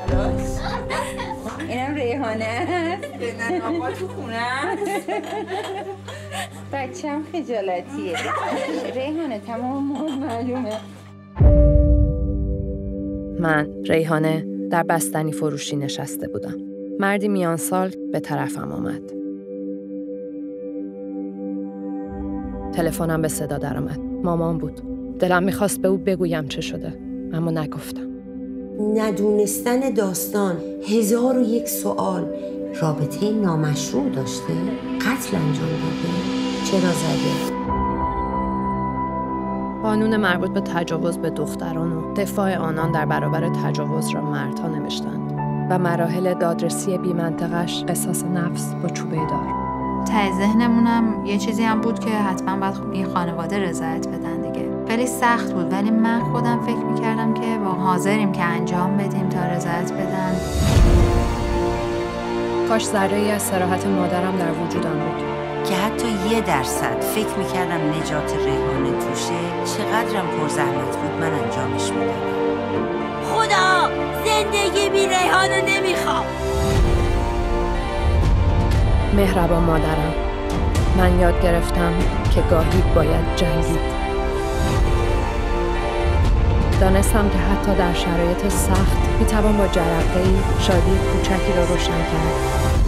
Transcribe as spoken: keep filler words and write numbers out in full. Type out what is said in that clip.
داداش. اینم ریحانه است. نه آقا تو خونه است. بچه‌م خجالتیه. ریحانه تمام مود معلومه. من ریحانه در بستنی فروشی نشسته بودم. مردی میان سال به طرفم آمد. تلفنم به صدا درآمد. مامان بود. دلم میخواست به او بگویم چه شده، اما نگفتم. ندونستن داستان، هزار و یک سوال. رابطه نامشروع داشته؟ قتل انجام داده؟ چرا زده؟ قانون مربوط به تجاوز به دختران و دفاع آنان در برابر تجاوز را مردها نوشتند و مراحل دادرسی بی‌منطقش قصاص نفس با چوبه دار. ته ذهنمونم یه چیزی هم بود که حتما باید این خانواده رضایت بدن دیگه. خیلی سخت بود، ولی من خودم فکر میکردم که با حاضریم که انجام بدیم تا رضایت بدن. کاش ذره‌ای از صراحت مادرم در وجودم بود که حتی یه درصد فکر میکردم نجات ریحانه توشه. چقدرم پرزحمت بود من انجامش میدادم. خدا زندگی بی ریحانه نمیخوام. مهربان مادرم، من یاد گرفتم که گاهی باید جنگید. دانستم که حتی در شرایط سخت میتوان با جرقه‌ای شادی کوچکی را روشن کرد.